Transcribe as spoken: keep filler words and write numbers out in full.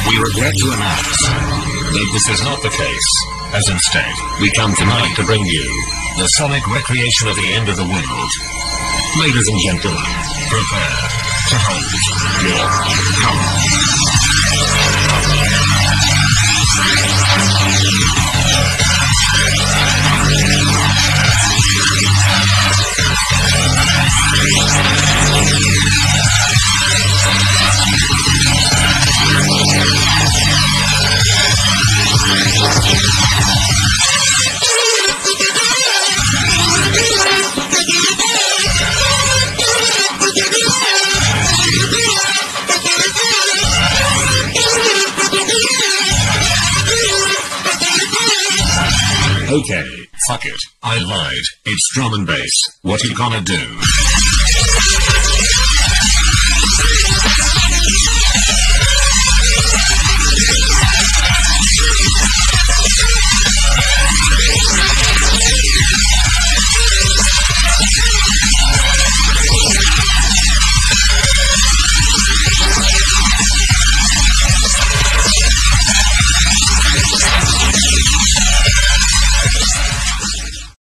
We regret to announce that this is not the case, as instead, we come tonight to bring you the sonic recreation of the end of the world. Ladies and gentlemen, prepare to hold your Okay, fuck it. I lied. It's drum and bass. What you gonna do?